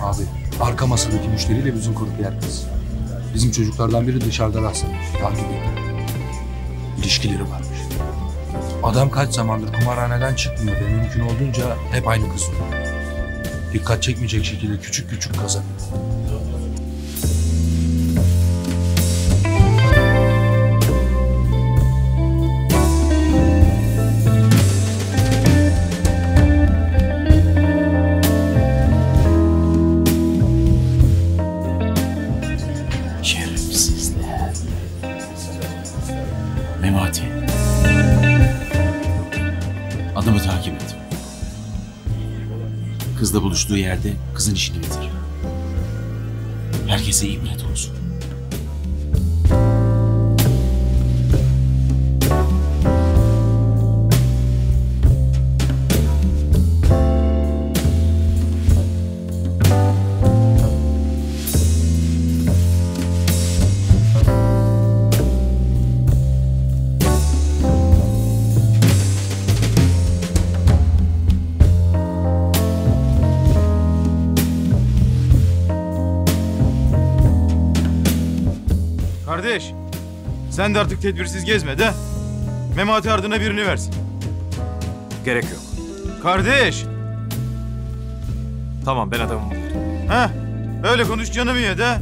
Abi arka masadaki müşteriyle bizim kurpiyer kız. Bizim çocuklardan biri dışarıda rastlamış. Takip ediyor. İlişkileri varmış. Adam kaç zamandır kumarhaneden çıkmıyor ve mümkün olduğunca hep aynı kız oluyor. Dikkat çekmeyecek şekilde küçük küçük kazanıyor. Şerefsizler. Memati. Adamı takip et. Kızla buluştuğu yerde kızın işini bitir. Herkese ibret olsun. Kardeş, sen de artık tedbirsiz gezme de. Memati ardına birini versin. Gerek yok. Kardeş! Tamam, ben adamımı buldum. Heh, öyle konuş canımı ye de.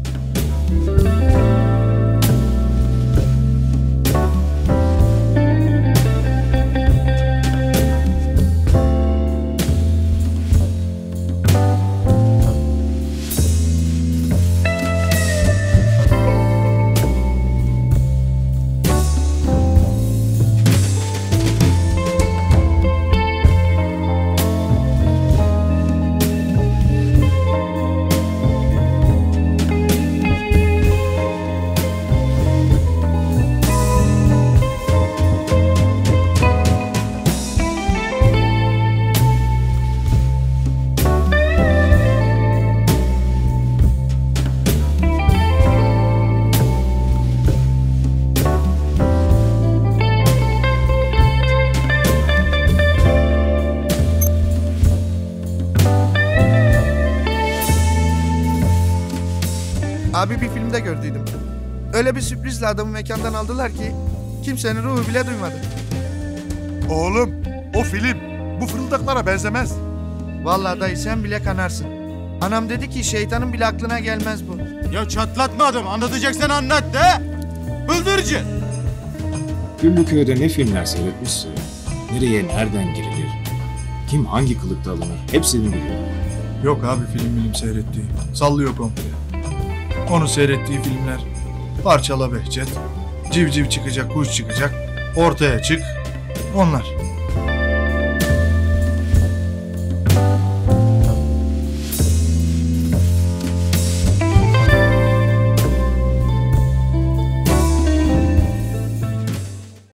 Abi bir filmde gördüydüm. Öyle bir sürprizle adamı mekandan aldılar ki kimsenin ruhu bile duymadı. Oğlum, o film bu fırıldaklara benzemez. Vallahi dayı sen bile kanarsın. Anam dedi ki şeytanın bile aklına gelmez bu. Ya çatlatma adamı, anlatacaksan anlat de. Bıldırcın. Güllüköy'de ne filmler seyretmişse, nereye nereden girilir, kim hangi kılıkta alınır hepsini biliyor. Yok abi film seyrettiği. Sallıyor komple. Onu seyrettiği filmler Parçala Behçet, Civciv çıkacak, kuş çıkacak, Ortaya çık, onlar.